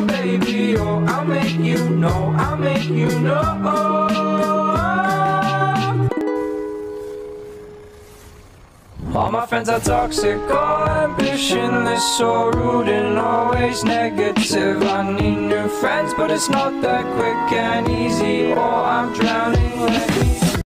baby, oh, I'll make you know, I'll make you know. All my friends are toxic, all ambitionless, so rude and always negative. I need new friends, but it's not that quick and easy, or I'm drowning. Let me